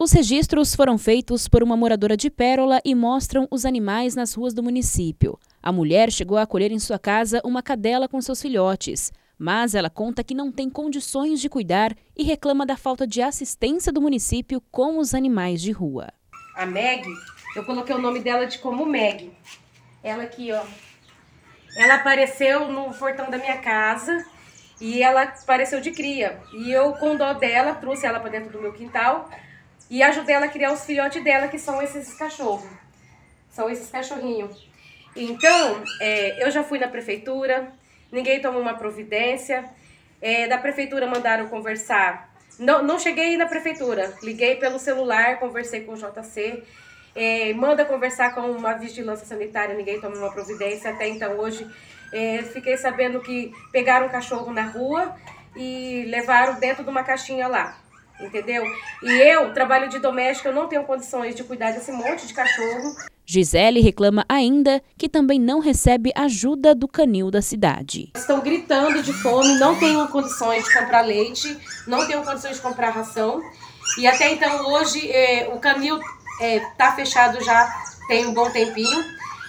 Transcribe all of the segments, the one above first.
Os registros foram feitos por uma moradora de Pérola e mostram os animais nas ruas do município. A mulher chegou a acolher em sua casa uma cadela com seus filhotes, mas ela conta que não tem condições de cuidar e reclama da falta de assistência do município com os animais de rua. A Meg, eu coloquei o nome dela de como Meg. Ela aqui, ó. Ela apareceu no portão da minha casa e ela apareceu de cria. E eu, com dó dela, trouxe ela para dentro do meu quintal e ajudei ela a criar os filhotes dela, que são esses cachorros. São esses cachorrinhos. Então, eu já fui na prefeitura, ninguém tomou uma providência. Da prefeitura mandaram conversar. Não cheguei na prefeitura, liguei pelo celular, conversei com o JC. Manda conversar com uma vigilância sanitária, ninguém toma uma providência. Até então, hoje, fiquei sabendo que pegaram um cachorro na rua e levaram dentro de uma caixinha lá. Entendeu? E eu trabalho de doméstica, eu não tenho condições de cuidar desse monte de cachorro. Gisele reclama ainda que também não recebe ajuda do canil da cidade. Estão gritando de fome, não tenho condições de comprar leite, não tenho condições de comprar ração. E até então hoje o canil está fechado já tem um bom tempinho.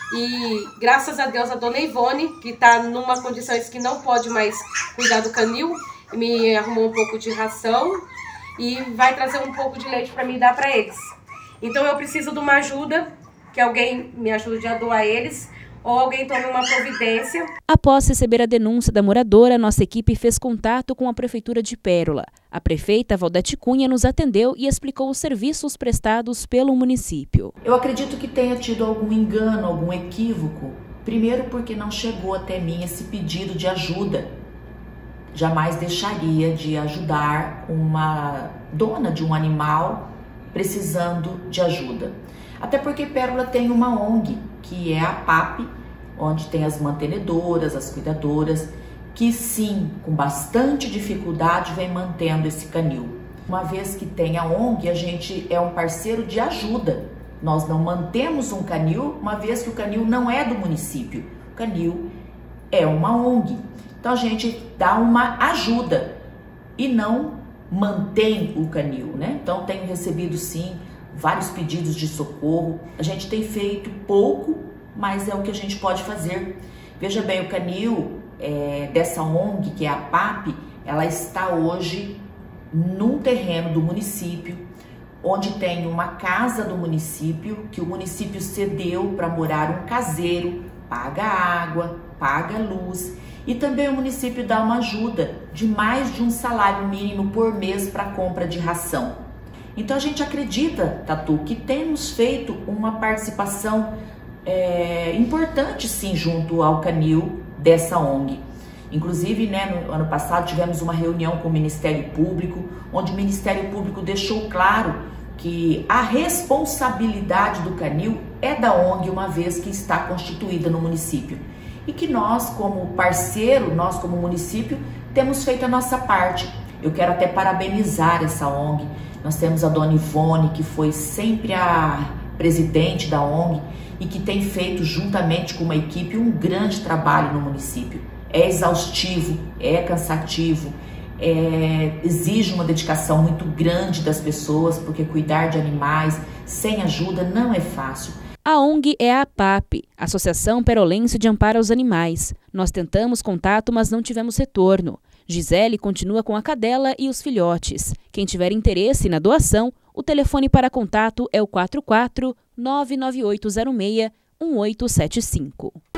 E graças a Deus a dona Ivone, que está numa condição que não pode mais cuidar do canil, me arrumou um pouco de ração e vai trazer um pouco de leite para mim dar para eles. Então eu preciso de uma ajuda, que alguém me ajude a doar eles, ou alguém tome uma providência. Após receber a denúncia da moradora, nossa equipe fez contato com a Prefeitura de Pérola. A prefeita Valdete Cunha nos atendeu e explicou os serviços prestados pelo município. Eu acredito que tenha tido algum engano, algum equívoco. Primeiro porque não chegou até mim esse pedido de ajuda. Jamais deixaria de ajudar uma dona de um animal precisando de ajuda. Até porque Pérola tem uma ONG, que é a PAP, onde tem as mantenedoras, as cuidadoras, que sim, com bastante dificuldade, vem mantendo esse canil. Uma vez que tem a ONG, a gente é um parceiro de ajuda. Nós não mantemos um canil, uma vez que o canil não é do município. O canil é uma ONG. Então a gente dá uma ajuda e não mantém o canil, né? Então tenho recebido sim vários pedidos de socorro. A gente tem feito pouco, mas é o que a gente pode fazer. Veja bem, o canil dessa ONG, que é a PAP, ela está hoje num terreno do município, onde tem uma casa do município, que o município cedeu para morar um caseiro, paga água, paga luz, e também o município dá uma ajuda de mais de um salário mínimo por mês para compra de ração. Então a gente acredita, Tatu, que temos feito uma participação importante sim junto ao canil dessa ONG. Inclusive, né, no ano passado tivemos uma reunião com o Ministério Público, onde o Ministério Público deixou claro que a responsabilidade do canil é da ONG, uma vez que está constituída no município. E que nós, como parceiro, nós como município, temos feito a nossa parte. Eu quero até parabenizar essa ONG. Nós temos a dona Ivone, que foi sempre a presidente da ONG e que tem feito, juntamente com uma equipe, um grande trabalho no município. É exaustivo, é cansativo, exige uma dedicação muito grande das pessoas, porque cuidar de animais sem ajuda não é fácil. A ONG é a APAP, Associação Perolense de Amparo aos Animais. Nós tentamos contato, mas não tivemos retorno. Gisele continua com a cadela e os filhotes. Quem tiver interesse na doação, o telefone para contato é o 44 99806 1875.